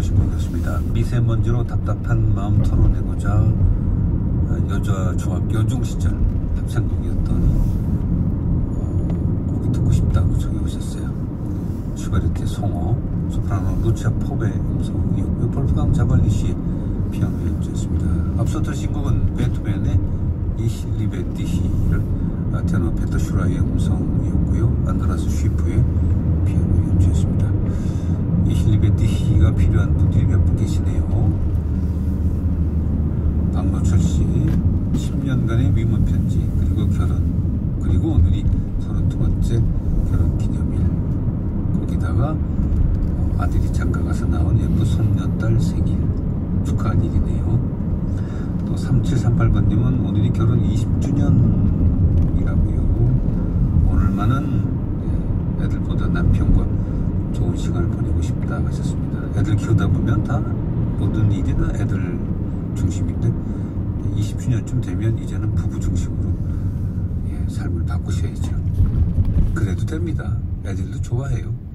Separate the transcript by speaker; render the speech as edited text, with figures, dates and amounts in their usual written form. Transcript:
Speaker 1: 주목이었습니다. 미세먼지로 답답한 마음 털어내고자 여자 중학교 여중 시절 합창곡이었던 곡이 듣고 싶다고 적이 오셨어요. 슈베르트의 송어, 소프라노 루치아 포베의 음성이었고요. 볼프강 자발리시의 피아노 연주였습니다. 앞서 들으신 곡은 베토벤의 이힐리베티히를 테너 페터 슈라의 음성이었고요. 안드라스 쉬프의 피아노 연주였습니다. 이힐리베티히가 필요한 분들이 몇 분 계시네요. 박노철 씨 10년간의 위문 편지, 그리고 결혼, 그리고 오늘이 32번째 결혼 기념일, 거기다가 아들이 장가가서 나온 예쁜 손녀딸 생일 축하한 일이네요. 또 3738번님은 오늘이 결혼 20주년이라고요. 오늘만은 애들보다 남편과 좋은 시간을 보내고 싶다 하셨습니다. 애들 키우다 보면 다 모든 일이 다 애들 중심인데 20주년쯤 되면 이제는 부부 중심으로 삶을 바꾸셔야죠. 그래도 됩니다. 애들도 좋아해요.